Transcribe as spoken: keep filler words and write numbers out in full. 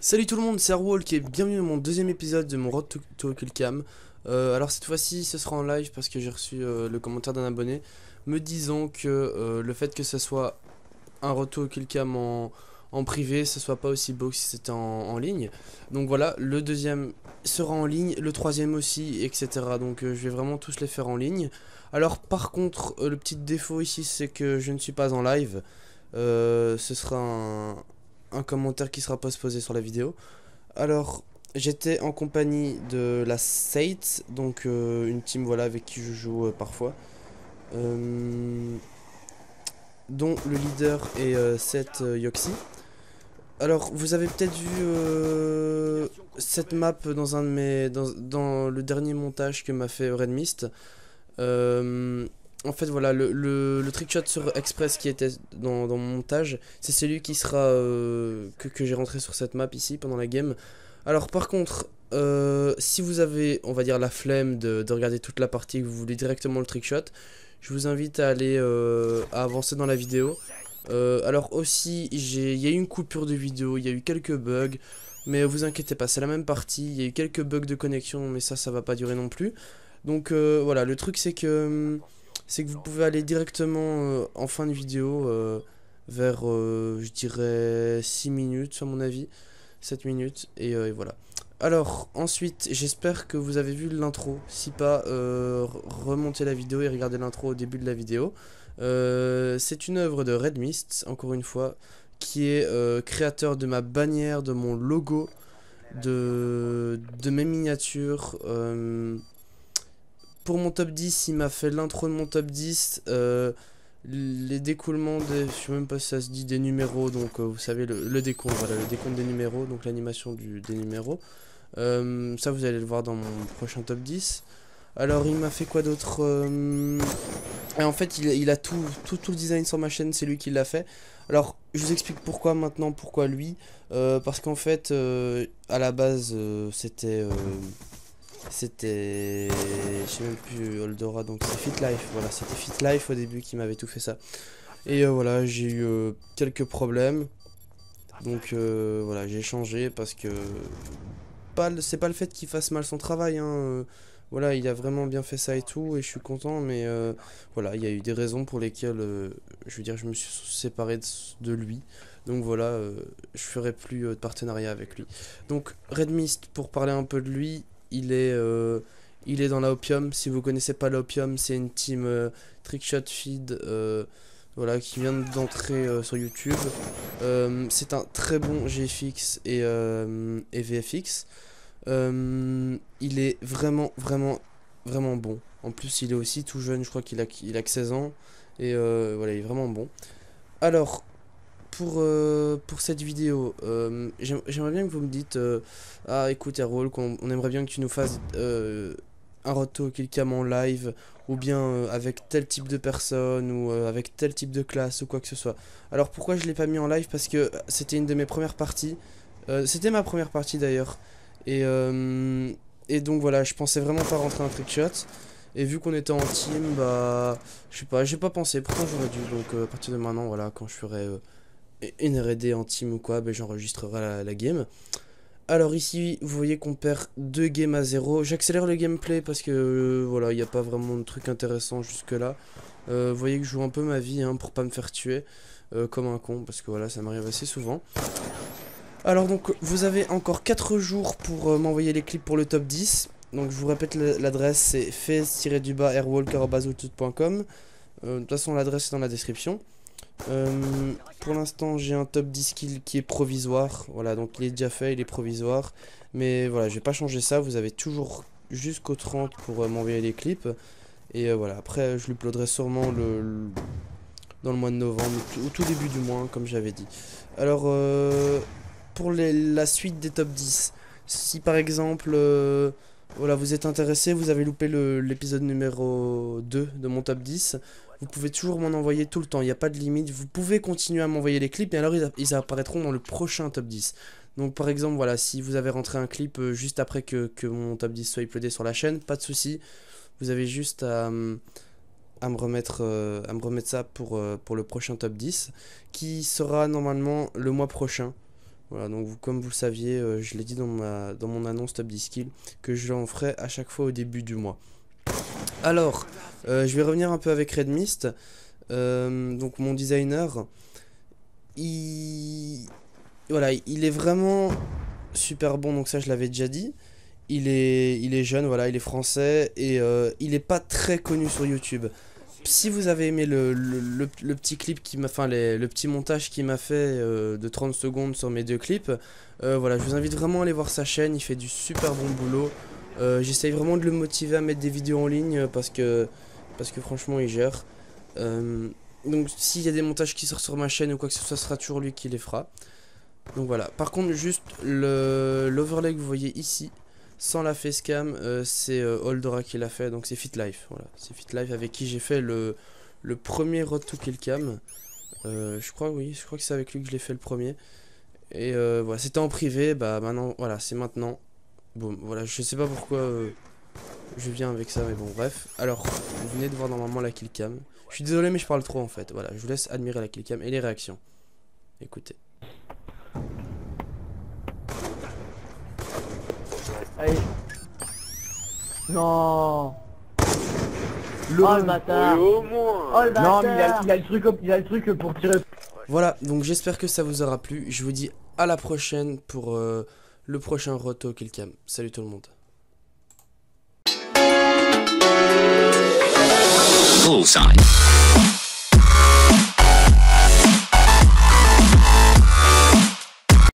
Salut tout le monde, c'est Airwalk et bienvenue dans mon deuxième épisode de mon Road to, to Kill Cam. Euh, alors cette fois-ci ce sera en live parce que j'ai reçu euh, le commentaire d'un abonné me disant que euh, le fait que ce soit un Road to Kill Cam en, en privé, ce soit pas aussi beau que si c'était en, en ligne. Donc voilà, le deuxième sera en ligne, le troisième aussi, et cetera. Donc euh, je vais vraiment tous les faire en ligne. Alors par contre, euh, le petit défaut ici c'est que je ne suis pas en live. Euh, ce sera un, un commentaire qui sera postposé sur la vidéo. Alors, j'étais en compagnie de la Sate, donc euh, une team voilà avec qui je joue euh, parfois, euh, dont le leader est euh, Seth euh, Yoxi. Alors, vous avez peut-être vu euh, cette map dans un de mes dans, dans le dernier montage que m'a fait Red Mist. Euh, en fait, voilà, le, le, le trickshot sur Express qui était dans, dans mon montage, c'est celui qui sera euh, que, que j'ai rentré sur cette map ici pendant la game. Alors, par contre, euh, si vous avez, on va dire, la flemme de, de regarder toute la partie, que vous voulez directement le trickshot, je vous invite à aller euh, à avancer dans la vidéo. Euh, alors aussi, il y a eu une coupure de vidéo, il y a eu quelques bugs, mais vous inquiétez pas, c'est la même partie. Il y a eu quelques bugs de connexion, mais ça, ça va pas durer non plus. Donc euh, voilà, le truc c'est que c'est que vous pouvez aller directement euh, en fin de vidéo euh, vers, euh, je dirais, six minutes à mon avis, sept minutes, et, euh, et voilà. Alors, ensuite, j'espère que vous avez vu l'intro. Si pas, euh, remontez la vidéo et regardez l'intro au début de la vidéo. Euh, c'est une œuvre de Red Mist, encore une fois, qui est euh, créateur de ma bannière, de mon logo, de, de mes miniatures. Euh, pour mon top dix, il m'a fait l'intro de mon top dix, euh, les découlements des, je sais même pas si ça se dit, des numéros, donc euh, vous savez le, le décompte, voilà, le décompte des numéros, donc l'animation du des numéros. Euh, ça vous allez le voir dans mon prochain top dix. Alors il m'a fait quoi d'autre euh... Et en fait il, il a tout, tout, tout le design sur ma chaîne, c'est lui qui l'a fait. Alors je vous explique pourquoi maintenant, pourquoi lui. Euh, parce qu'en fait euh, à la base euh, c'était... Euh, c'était... Je sais même plus Eldora, donc c'est FitLife, voilà, c'était FitLife au début qui m'avait tout fait ça. Et euh, voilà, j'ai eu euh, quelques problèmes. Donc euh, voilà, j'ai changé parce que... pas c'est pas le fait qu'il fasse mal son travail, hein. euh, voilà, il a vraiment bien fait ça et tout, et je suis content, mais euh, voilà, il y a eu des raisons pour lesquelles, euh, je veux dire, je me suis séparé de, de lui. Donc voilà, euh, je ferai plus euh, de partenariat avec lui. Donc Red Mist, pour parler un peu de lui, il est, euh, il est dans la Opium. Si vous connaissez pas la Opium, c'est une team euh, Trickshot Feed, euh, voilà, qui vient d'entrer euh, sur YouTube. Euh, c'est un très bon G F X et, euh, et V F X. Euh, il est vraiment, vraiment, vraiment bon. En plus, il est aussi tout jeune, je crois qu'il a, il a que seize ans. Et euh, voilà, il est vraiment bon. Alors, pour, euh, pour cette vidéo, euh, j'aimerais bien que vous me dites euh, ah, écoute, Airwalk, qu'on on aimerait bien que tu nous fasses euh, un roto Kill Cam en live, ou bien euh, avec tel type de personne, ou euh, avec tel type de classe, ou quoi que ce soit. Alors, pourquoi je l'ai pas mis en live? Parce que c'était une de mes premières parties. Euh, c'était ma première partie d'ailleurs. Et, euh, et donc voilà, je pensais vraiment pas rentrer un trickshot. Et vu qu'on était en team, bah, je sais pas, j'ai pas pensé. Pourtant j'aurais dû. Donc euh, à partir de maintenant, voilà, quand je ferai euh, une R et D en team ou quoi, bah, j'enregistrerai la, la game. Alors ici, vous voyez qu'on perd deux games à zéro. J'accélère le gameplay parce que euh, voilà, il n'y a pas vraiment de truc intéressant jusque là. Euh, vous voyez que je joue un peu ma vie, hein, pour pas me faire tuer euh, comme un con, parce que voilà, ça m'arrive assez souvent. Alors donc vous avez encore quatre jours pour euh, m'envoyer les clips pour le top dix. Donc je vous répète l'adresse, c'est fez-du-bas airwalk arobase outlook point com. euh, De toute façon l'adresse est dans la description. euh, Pour l'instant j'ai un top dix kills qui est provisoire. Voilà, donc il est déjà fait, il est provisoire. Mais voilà, je vais pas changer ça, vous avez toujours jusqu'au trente pour euh, m'envoyer les clips. Et euh, voilà, après je l'uploaderai sûrement le, le- dans le mois de novembre, au tout début du mois, comme j'avais dit. Alors, euh, pour les, la suite des top dix, si par exemple, euh, voilà, vous êtes intéressé, vous avez loupé l'épisode numéro deux de mon top dix, vous pouvez toujours m'en envoyer tout le temps, il n'y a pas de limite, vous pouvez continuer à m'envoyer les clips, et alors ils, ils apparaîtront dans le prochain top dix. Donc par exemple, voilà, si vous avez rentré un clip euh, juste après que, que mon top dix soit uploadé sur la chaîne, pas de souci, vous avez juste à... Hum, à me remettre euh, à me remettre ça pour, euh, pour le prochain top dix qui sera normalement le mois prochain. Voilà, donc vous, comme vous le saviez, euh, je l'ai dit dans, ma, dans mon annonce Top dix Kills, que je l'en ferai à chaque fois au début du mois. Alors, euh, je vais revenir un peu avec Red Mist. Euh, donc mon designer, il... Voilà, il est vraiment super bon, donc ça je l'avais déjà dit. Il est, il est jeune, voilà, il est français et euh, il est pas très connu sur YouTube. Si vous avez aimé le, le, le, le petit clip qui m'a, enfin les, le petit montage qu'il m'a fait euh, de trente secondes sur mes deux clips, euh, voilà, je vous invite vraiment à aller voir sa chaîne, il fait du super bon boulot. Euh, J'essaye vraiment de le motiver à mettre des vidéos en ligne parce que, parce que franchement il gère. Euh, donc s'il y a des montages qui sortent sur ma chaîne ou quoi que ce soit, ce sera toujours lui qui les fera. Donc voilà, par contre juste le l'overlay que vous voyez ici, sans la facecam, euh, c'est euh, Oldora qui l'a fait, donc c'est FitLife, voilà, c'est FitLife avec qui j'ai fait le, le premier Road to Kill Cam, euh, je crois, oui, je crois que c'est avec lui que je l'ai fait le premier, et euh, voilà, c'était en privé, bah maintenant, voilà, c'est maintenant, bon, voilà, je sais pas pourquoi euh, je viens avec ça, mais bon, bref, alors, vous venez de voir normalement la Kill Cam, je suis désolé mais je parle trop en fait, voilà, je vous laisse admirer la Kill Cam et les réactions, écoutez. Allez. Non. Le oh le bâtard. Oui, au moins. Oh le bâtard. Non mais il a, il a le truc, il a le truc pour tirer. Voilà, donc j'espère que ça vous aura plu. Je vous dis à la prochaine pour euh, le prochain Road to Kill Cam. Salut tout le monde. Bullseye.